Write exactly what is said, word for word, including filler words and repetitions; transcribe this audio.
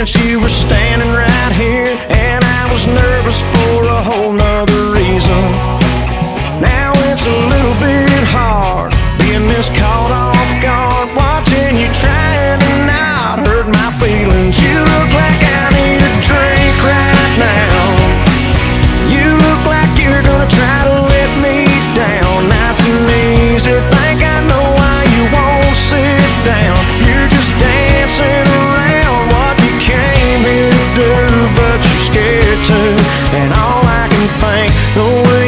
that you were standing right here, and I was nervous for a whole nother reason. Now it's a little bit hard being this caught off guard, watching you trying to not hurt my feelings. You look like I need a drink right now. You look like you're gonna try to let me down. Nice and easy, think I know why you won't sit down. You're just dancing around what you came here to do, but you're scared to. And all I can think, the way